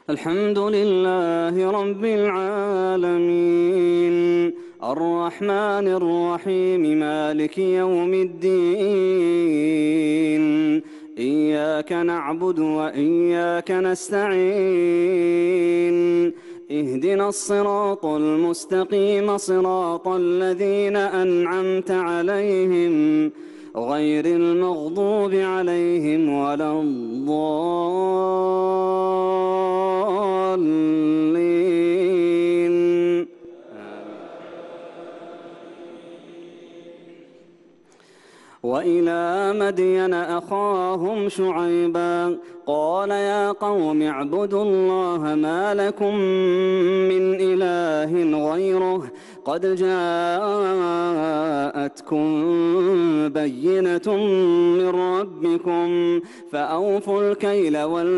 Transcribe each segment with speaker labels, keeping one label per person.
Speaker 1: الحمد لله رب العالمين، الرحمن الرحيم، مالك يوم الدين. إياك نعبد وإياك نستعين. اهدنا الصراط المستقيم، صراط الذين أنعمت عليهم غير المغضوب عليهم ولا الضالين. وإلى مدين أخاهم شعيبا قال يا قوم اعبدوا الله ما لكم من إله غيره قد جاءتكم بينة من ربكم فأوفوا الكيل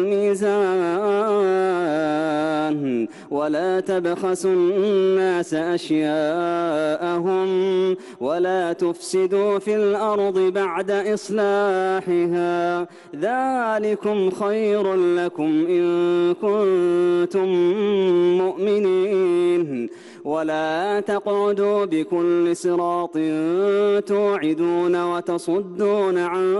Speaker 1: والميزان ولا تبخسوا الناس أشياءهم ولا تفسدوا في الأرض بعد إصلاحها، ذلكم خير لكم إن كنتم مؤمنين. ولا تقعدوا بكل صراط توعدون وتصدون عن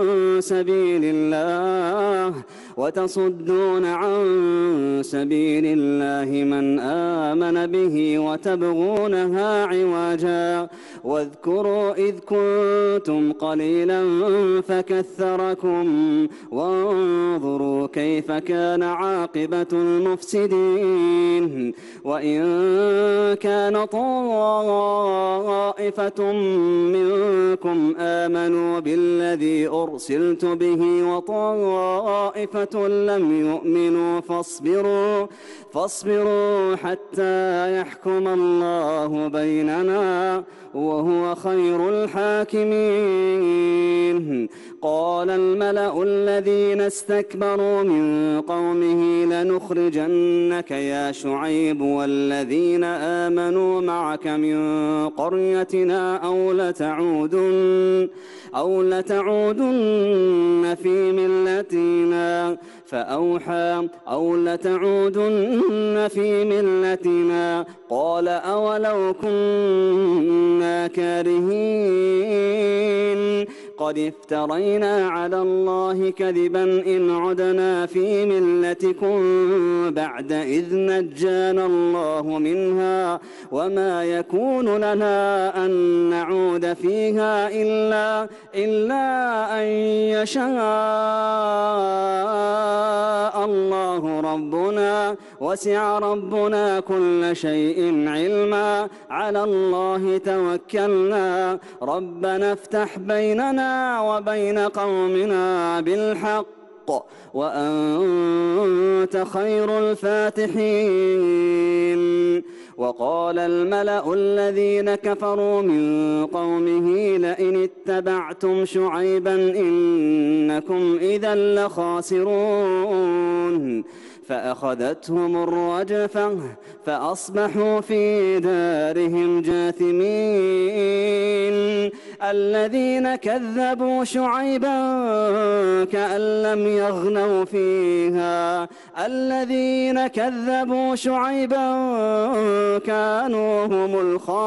Speaker 1: سبيل الله من آمن به وتبغونها عوجا. واذكروا إذ كنتم قليلا فكثركم وانظروا كيف كان عاقبة المفسدين. وإن كان طائفة منكم آمنوا بالذي أرسلت به وطائفة لم يؤمنوا فاصبروا حتى يحكم الله بيننا وهو خير الحاكمين. قال الملأ الذين استكبروا من قومه لنخرجنك يا شعيب والذين آمنوا معك من قريتنا أو لتعودن في ملتنا قال أولو كنا كارهين قد افترينا على الله كذبا إن عدنا في ملتكم بعد إذ نجانا الله منها وما يكون لنا أن نعود فيها إلا أن يشاء الله ربنا وسع ربنا كل شيء علما على الله توكلنا ربنا افتح بيننا وبين قومنا بالحق وأنت خير الفاتحين. وقال الملأ الذين كفروا من قومه لئن اتبعتم شعيبا إنكم إذا لخاسرون فأخذتهم الرجفة فأصبحوا في دارهم جاثمين. الذين كذبوا شعيبا كأن لم يغنوا فيها الذين كذبوا شعيبا كانوا هم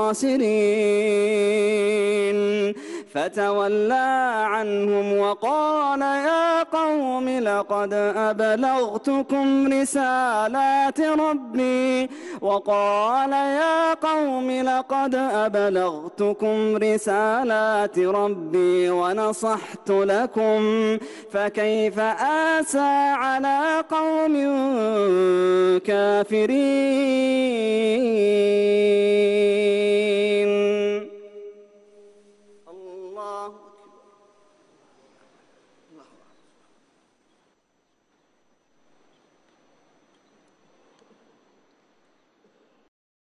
Speaker 1: الخاسرين. فتولى عنهم وقال يا قوم لقد أبلغتكم رسالات ربي ونصحت لكم فكيف آسى على قوم كافرين.